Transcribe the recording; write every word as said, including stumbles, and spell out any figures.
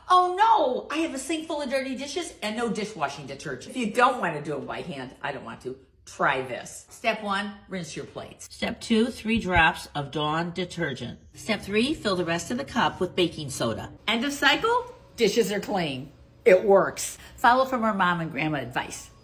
Oh no, I have a sink full of dirty dishes and no dishwashing detergent. If you don't want to do it by hand, I don't want to, try this. Step one, rinse your plates. Step two, three drops of Dawn detergent. Step three, fill the rest of the cup with baking soda. End of cycle, dishes are clean. It works. Follow from our mom and grandma advice.